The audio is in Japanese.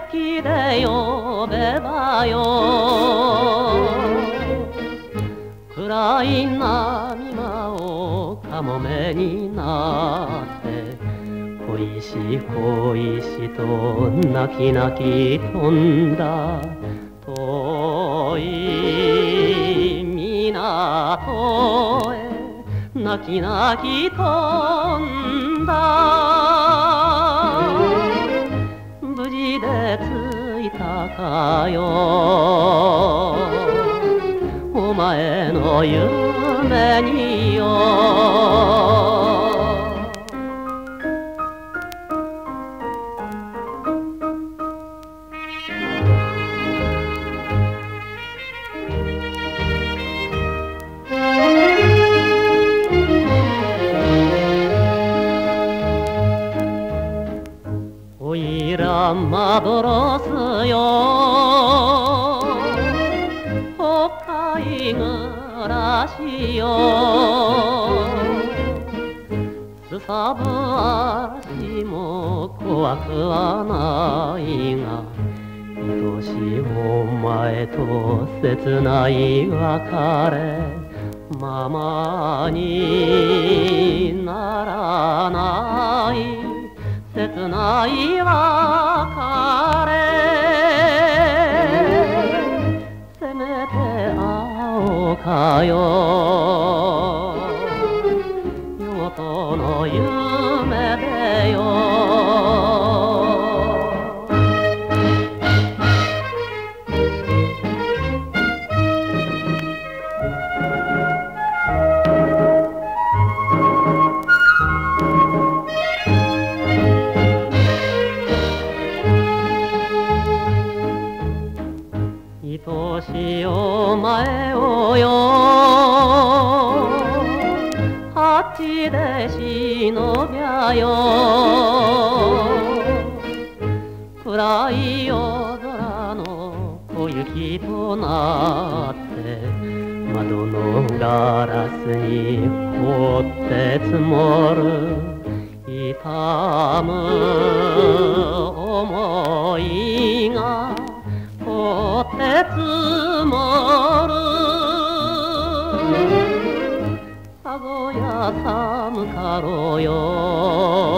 きで呼べばよ。暗い波間をかもめになって恋し恋しと泣き泣き飛んだ遠い港へ泣き泣き飛んだ。無事で着いたかよお前の夢によ。おいらまどろすよ北海暮らしよ。すさぶ嵐も怖くはないが愛しいお前と切ない別れままにならない切ない別れ。せめて会おうかよ夜ごとの夢でよ。愛しいお前をよあっちで忍びゃよ。暗い夜空の小雪となって窓のガラスに凍って積もる痛む想いが凍って積もる。さぞや寒かろうよ